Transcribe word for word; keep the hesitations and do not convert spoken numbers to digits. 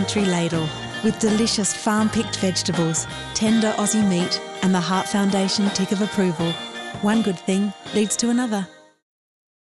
country Ladle with delicious farm-picked vegetables, tender Aussie meat and the Heart Foundation tick of approval. One good thing leads to another.